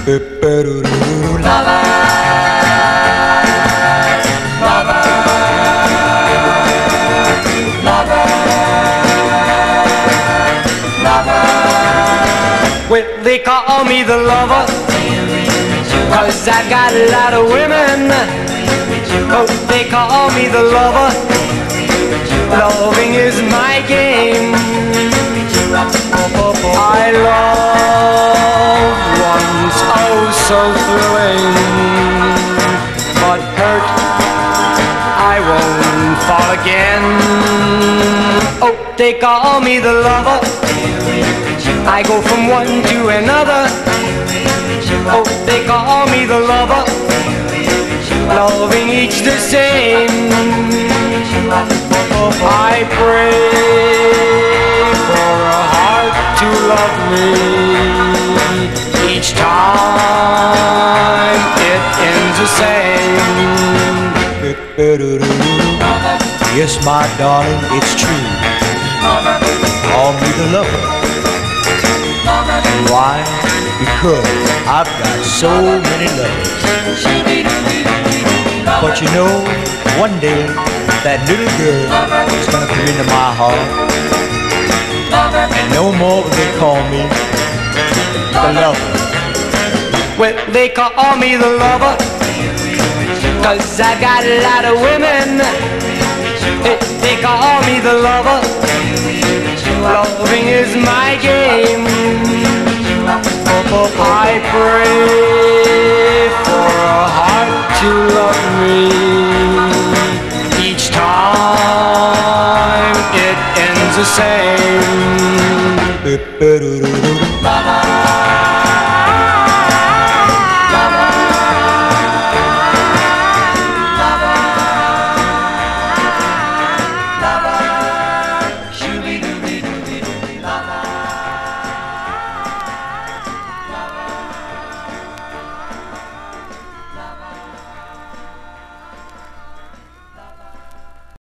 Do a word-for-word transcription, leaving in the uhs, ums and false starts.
Lover, lover, lover, lover. Well, they call me the lover, 'cause I've got a lot of women. Oh, they call me the lover. Loving is my game. I love once, oh so thrilling, but hurt, I won't fall again. Oh, they call me the lover. I go from one to another. Oh, they call me the lover. Loving each the same. I pray for a heart to love me. Each time it ends the same. Yes, my darling, it's true. Call me the lover. Why? Because I've got so many lovers. But you know, one day that little girl is gonna come into my heart, and no more will they call me the lover. Well, they call me the lover, 'cause I got a lot of women. They call me the lover. Loving is my game. I pray for a heart to love me. Each time it ends the same.